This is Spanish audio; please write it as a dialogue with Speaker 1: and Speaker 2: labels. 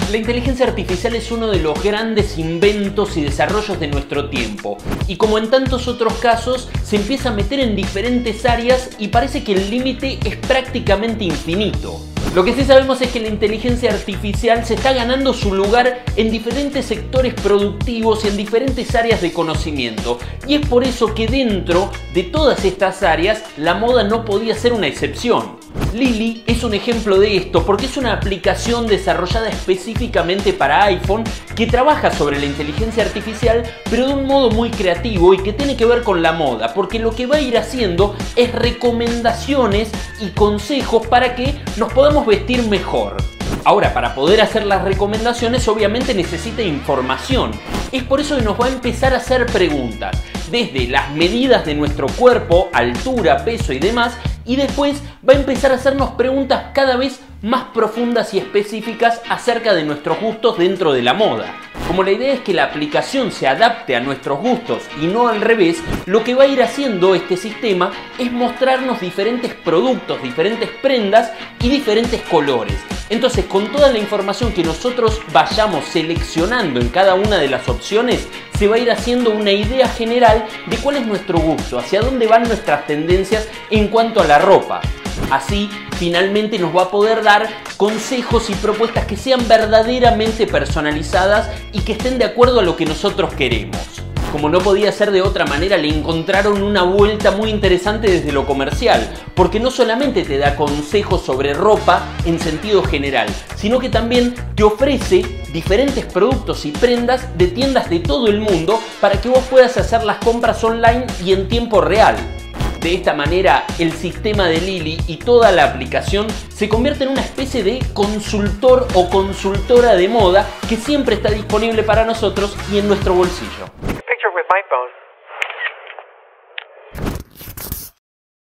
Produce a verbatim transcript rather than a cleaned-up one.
Speaker 1: La inteligencia artificial es uno de los grandes inventos y desarrollos de nuestro tiempo, y como en tantos otros casos, se empieza a meter en diferentes áreas y parece que el límite es prácticamente infinito. Lo que sí sabemos es que la inteligencia artificial se está ganando su lugar en diferentes sectores productivos y en diferentes áreas de conocimiento, y es por eso que dentro de todas estas áreas la moda no podía ser una excepción. Lily es un ejemplo de esto porque es una aplicación desarrollada específicamente para iPhone que trabaja sobre la inteligencia artificial, pero de un modo muy creativo y que tiene que ver con la moda, porque lo que va a ir haciendo es recomendaciones y consejos para que nos podamos vestir mejor. Ahora, para poder hacer las recomendaciones obviamente necesita información. Es por eso que nos va a empezar a hacer preguntas, desde las medidas de nuestro cuerpo, altura, peso y demás, y después va a empezar a hacernos preguntas cada vez más profundas y específicas acerca de nuestros gustos dentro de la moda. Como la idea es que la aplicación se adapte a nuestros gustos y no al revés, lo que va a ir haciendo este sistema es mostrarnos diferentes productos, diferentes prendas y diferentes colores. Entonces, con toda la información que nosotros vayamos seleccionando en cada una de las opciones, se va a ir haciendo una idea general de cuál es nuestro gusto, hacia dónde van nuestras tendencias en cuanto a la ropa. Así, finalmente nos va a poder dar consejos y propuestas que sean verdaderamente personalizadas y que estén de acuerdo a lo que nosotros queremos. Como no podía ser de otra manera, le encontraron una vuelta muy interesante desde lo comercial, porque no solamente te da consejos sobre ropa en sentido general, sino que también te ofrece diferentes productos y prendas de tiendas de todo el mundo para que vos puedas hacer las compras online y en tiempo real. De esta manera, el sistema de Lily y toda la aplicación se convierte en una especie de consultor o consultora de moda que siempre está disponible para nosotros y en nuestro bolsillo.
Speaker 2: Picture with my phone.